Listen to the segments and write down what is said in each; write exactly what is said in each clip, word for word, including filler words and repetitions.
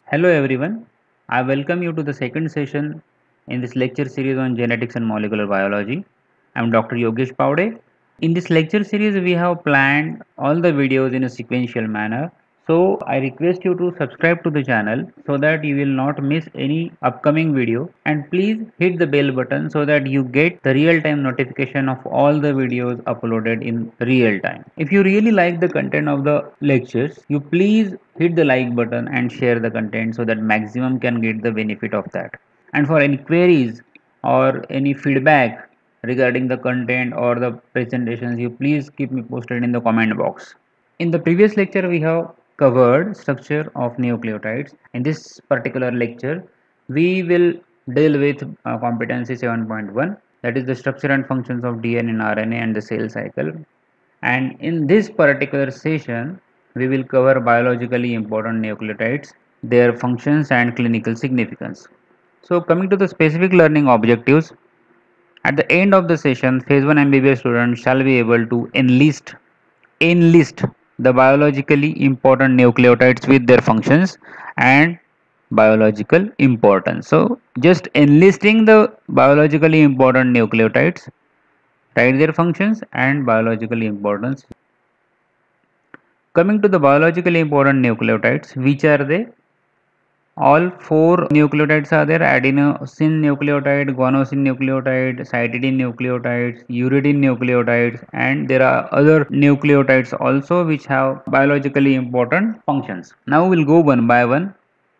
Hello everyone, I welcome you to the second session in this lecture series on genetics and molecular biology. I am Doctor Yogesh Paude. In this lecture series, we have planned all the videos in a sequential manner. So I request you to subscribe to the channel so that you will not miss any upcoming video, and please hit the bell button so that you get the real time notification of all the videos uploaded in real time. If you really like the content of the lectures, you please hit the like button and share the content so that maximum can get the benefit of that. And for any queries or any feedback regarding the content or the presentations, you please keep me posted in the comment box. In the previous lecture, we have covered structure of nucleotides. In this particular lecture, we will deal with uh, competency seven point one, that is the structure and functions of D N A and R N A and the cell cycle. And in this particular session, we will cover biologically important nucleotides, their functions and clinical significance. So coming to the specific learning objectives, at the end of the session, phase one M B B S students shall be able to enlist enlist the biologically important nucleotides with their functions and biological importance. So just enlisting the biologically important nucleotides, write their functions and biological importance. Coming to the biologically important nucleotides, which are they? All four nucleotides are there: adenosine nucleotide, guanosine nucleotide, cytidine nucleotides, uridine nucleotides, and there are other nucleotides also which have biologically important functions. Now we'll go one by one.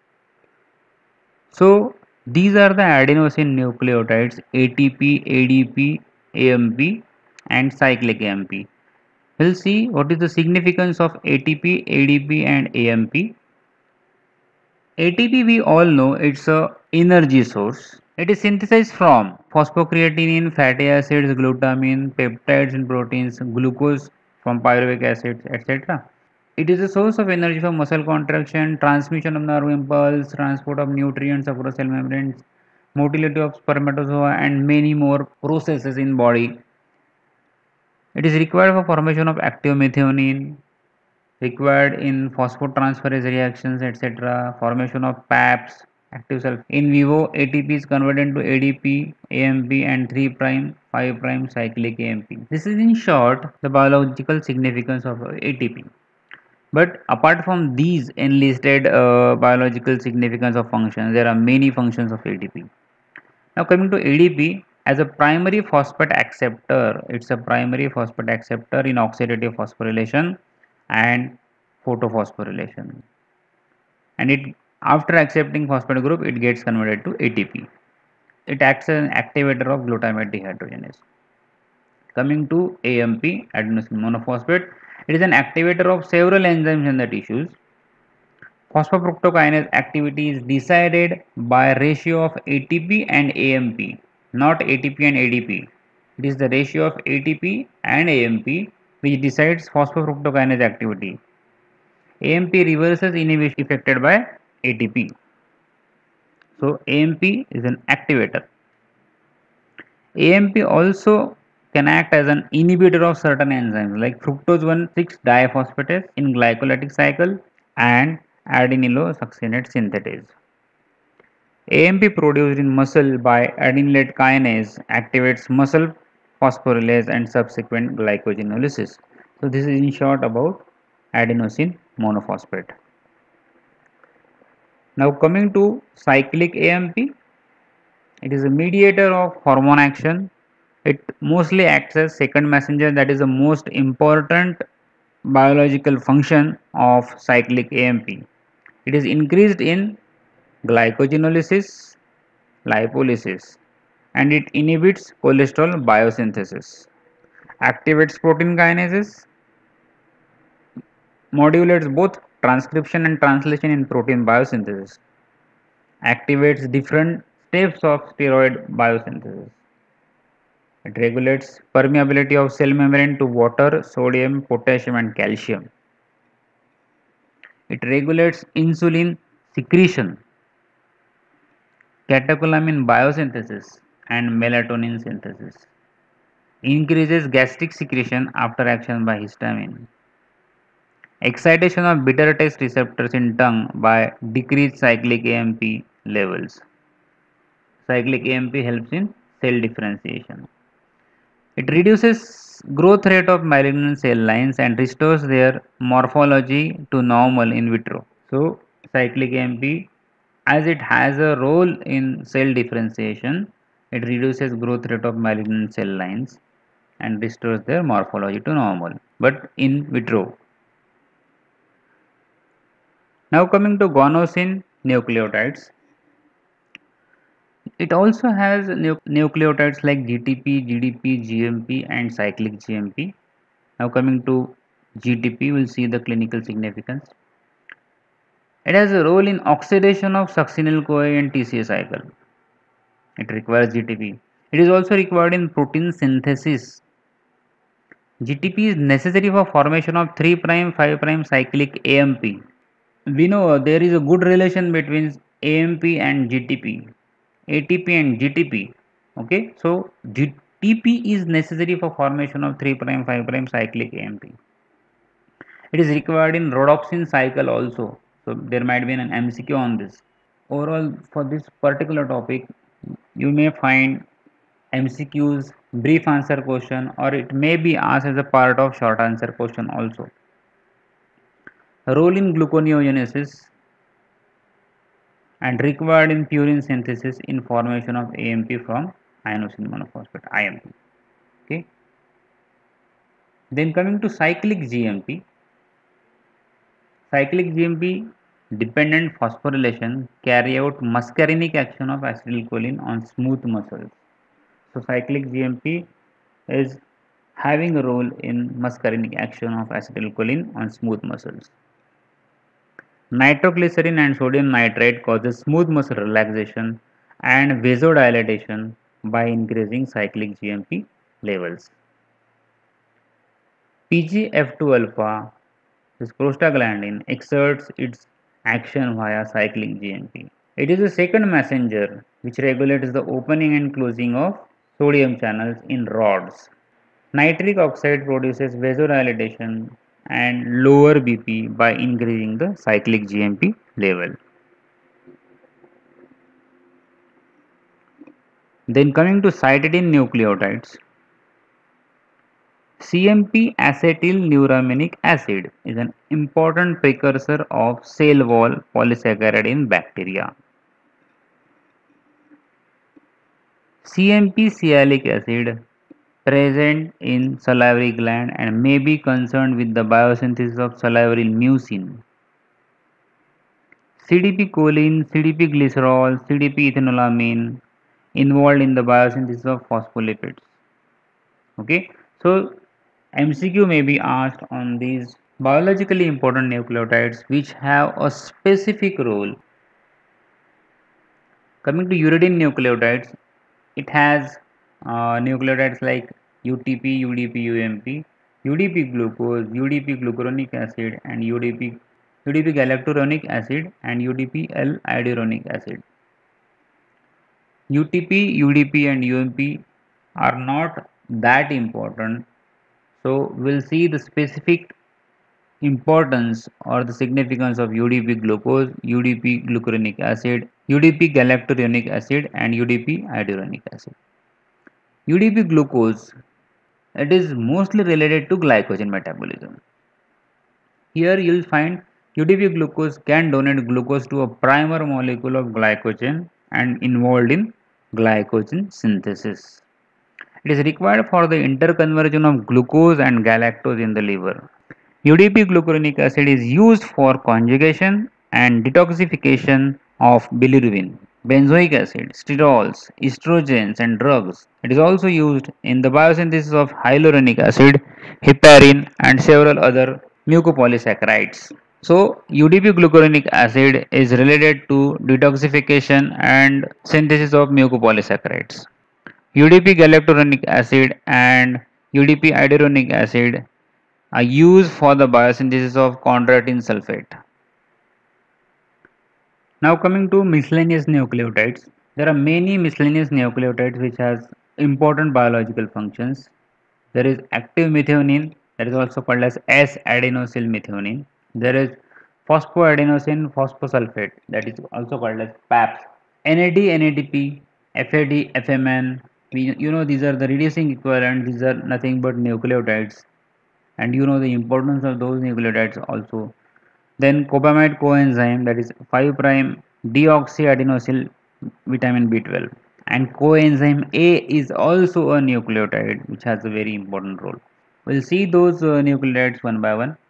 So these are the adenosine nucleotides: A T P, A D P, A M P, and cyclic A M P. We'll see what is the significance of A T P, A D P, and A M P. A T P, we all know, it's a energy source. It is synthesized from phosphocreatine, fatty acids, glutamine, peptides and proteins, glucose from pyruvic acids, et cetera. It is a source of energy for muscle contraction, transmission of nerve impulse, transport of nutrients across cell membranes, motility of spermatozoa, and many more processes in body. It is required for formation of active methionine, required in phosphotransferase reactions, et cetera. Formation of PAPs, active sulfur. In vivo, A T P is converted into A D P, A M P, and three prime, five prime cyclic A M P. This is in short the biological significance of A T P. But apart from these enlisted uh, biological significance of functions, there are many functions of A T P. Now coming to A D P, as a primary phosphate acceptor, it's a primary phosphate acceptor in oxidative phosphorylation and photophosphorylation, and it, after accepting phosphate group, it gets converted to A T P. It acts as an activator of glutamate dehydrogenase. Coming to A M P, adenosine monophosphate, it is an activator of several enzymes in the tissues. Phosphofructokinase activity is decided by ratio of A T P and A M P, not A T P and A D P. It is the ratio of A T P and A M P which decides phosphofructokinase activity. A M P reverses inhibition effected by A T P. So A M P is an activator. A M P also can act as an inhibitor of certain enzymes like fructose one six diphosphatase in glycolytic cycle and adenylosuccinate synthetase. A M P produced in muscle by adenylate kinase activates muscle phosphorylase and subsequent glycogenolysis. So this is in short about adenosine monophosphate. Now coming to cyclic A M P, it is a mediator of hormone action. It mostly acts as second messenger, that is the most important biological function of cyclic A M P. It is increased in glycogenolysis, lipolysis, and it inhibits cholesterol biosynthesis, activates protein kinases, modulates both transcription and translation in protein biosynthesis, activates different steps of steroid biosynthesis. It regulates permeability of cell membrane to water, sodium, potassium, and calcium. It regulates insulin secretion, catecholamine biosynthesis, and melatonin synthesis. Increases gastric secretion after action by histamine. Excitation of bitter taste receptors in tongue by decreased cyclic A M P levels. Cyclic A M P helps in cell differentiation. It reduces growth rate of malignant cell lines and restores their morphology to normal in vitro. So, cyclic A M P, as it has a role in cell differentiation, it reduces growth rate of malignant cell lines and restores their morphology to normal, but in vitro. Now coming to guanosine nucleotides, it also has nu nucleotides like G T P, G D P, G M P and cyclic G M P. Now coming to G T P, we'll see the clinical significance. It has a role in oxidation of succinyl-CoA and T C A cycle. It requires G T P. It is also required in protein synthesis. G T P is necessary for formation of three prime five prime cyclic A M P. We know there is a good relation between A M P and G T P, A T P and G T P. Okay, so G T P is necessary for formation of three prime five prime cyclic A M P. It is required in rhodopsin cycle also. So there might be an M C Q on this. Overall, for this particular topic, you may find M C Qs, brief answer question, or it may be asked as a part of short answer question also. Role in gluconeogenesis and required in purine synthesis in formation of A M P from inosine monophosphate I M P. Okay. Then coming to cyclic G M P. Cyclic G M P dependent phosphorylation carry out muscarinic action of acetylcholine on smooth muscles. So cyclic G M P is having a role in muscarinic action of acetylcholine on smooth muscles. Nitroglycerin and sodium nitrite causes smooth muscle relaxation and vasodilatation by increasing cyclic G M P levels. P G F two alpha, this prostaglandin, exerts its action via cyclic G M P. It is the second messenger which regulates the opening and closing of sodium channels in rods. Nitric oxide produces vasodilatation and lower B P by increasing the cyclic G M P level. Then coming to cytidine nucleotides, C M P acetylnuraminic acid is an important precursor of cell wall polysaccharide in bacteria. C M P sialic acid present in salivary gland and may be concerned with the biosynthesis of salivary mucin. C D P choline, C D P glycerol, C D P ethanolamine involved in the biosynthesis of phospholipids. Okay, so M C Q may be asked on these biologically important nucleotides which have a specific role. Coming to uridine nucleotides, it has uh, nucleotides like U T P, U D P, U M P, U D P glucose, U D P glucuronic acid and U D P U D P galacturonic acid and U D P L-ioduronic acid. U T P, U D P and U M P are not that important, so we'll see the specific importance or the significance of U D P glucose, U D P glucuronic acid, U D P galacturonic acid and U D P ioduronic acid. U D P glucose, it is mostly related to glycogen metabolism. Here you will find U D P glucose can donate glucose to a primer molecule of glycogen and involved in glycogen synthesis. It is required for the interconversion of glucose and galactose in the liver. U D P glucuronic acid is used for conjugation and detoxification of bilirubin, benzoic acid, sterols, estrogens and drugs. It is also used in the biosynthesis of hyaluronic acid, heparin and several other mucopolysaccharides. So U D P glucuronic acid is related to detoxification and synthesis of mucopolysaccharides. U D P galacturonic acid and U D P ioduronic acid are used for the biosynthesis of chondroitin sulfate. Now coming to miscellaneous nucleotides, there are many miscellaneous nucleotides which has important biological functions. There is active methionine, that is also called as S-adenosylmethionine. There is phosphoadenosine phosphosulfate, that is also called as PAPS. N A D, N A D P, F A D, F M N, we, you know these are the reducing equivalent, these are nothing but nucleotides, and you know the importance of those nucleotides also. Then cobamide coenzyme, that is five prime deoxyadenosyl vitamin B twelve, and coenzyme A is also a nucleotide which has a very important role. We'll see those uh, nucleotides one by one.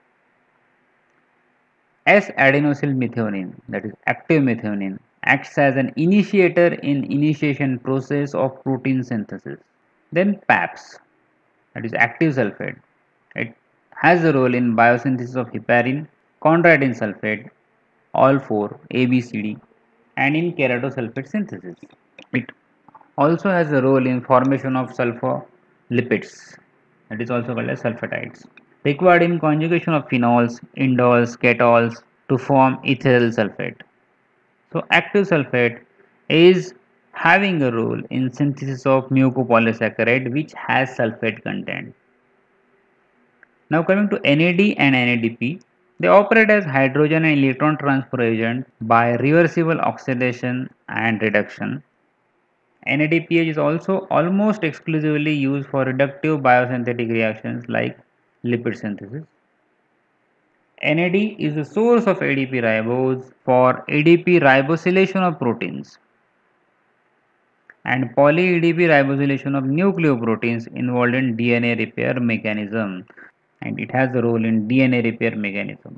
S-adenosylmethionine, that is active methionine, acts as an initiator in initiation process of protein synthesis. Then PAPS, that is active sulfate. It has a role in biosynthesis of heparin, chondroitin sulfate, all four A, B, C, D, and in keratosulfate synthesis. It also has a role in formation of sulfolipids, that is also called as sulfatides, required in conjugation of phenols, indols, ketols to form ethyl sulfate. So active sulfate is having a role in synthesis of mucopolysaccharide which has sulfate content. Now coming to N A D and N A D P, they operate as hydrogen and electron transfer agent by reversible oxidation and reduction. N A D P H is also almost exclusively used for reductive biosynthetic reactions like lipid synthesis. N A D is the source of A D P ribose for A D P ribosylation of proteins and poly-A D P ribosylation of nucleoproteins involved in D N A repair mechanism, and it has a role in D N A repair mechanism.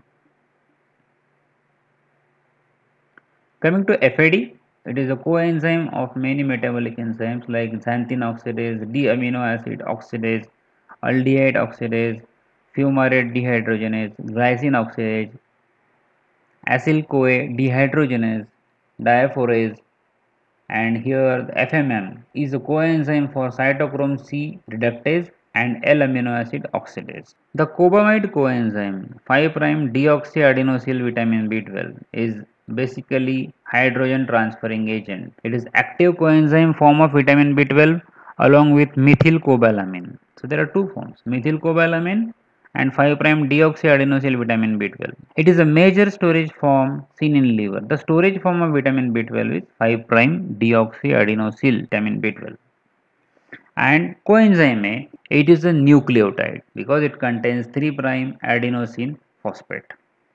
Coming to F A D, it is a coenzyme of many metabolic enzymes like xanthine oxidase, D-amino acid oxidase, aldehyde oxidase, fumarate dehydrogenase, glycine oxidase, acyl-CoA dehydrogenase, diaphorase, and here the F M M is a coenzyme for cytochrome C reductase and L-amino acid oxidase. The cobamide coenzyme five prime deoxyadenosyl vitamin B twelve is basically hydrogen transferring agent. It is active coenzyme form of vitamin B twelve along with methylcobalamin. So there are two forms, methylcobalamin and five prime deoxyadenosyl vitamin B twelve. It is a major storage form seen in liver. The storage form of vitamin B twelve is five prime deoxyadenosyl vitamin B twelve. And coenzyme A, it is a nucleotide because it contains three prime adenosine phosphate.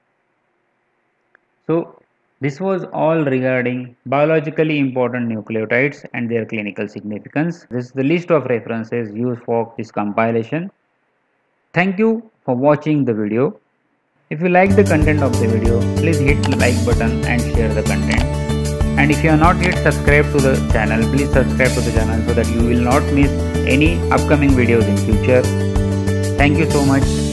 So this was all regarding biologically important nucleotides and their clinical significance. This is the list of references used for this compilation. Thank you for watching the video. If you like the content of the video, please hit the like button and share the content. And if you are not yet subscribed to the channel, please subscribe to the channel so that you will not miss any upcoming videos in future. Thank you so much.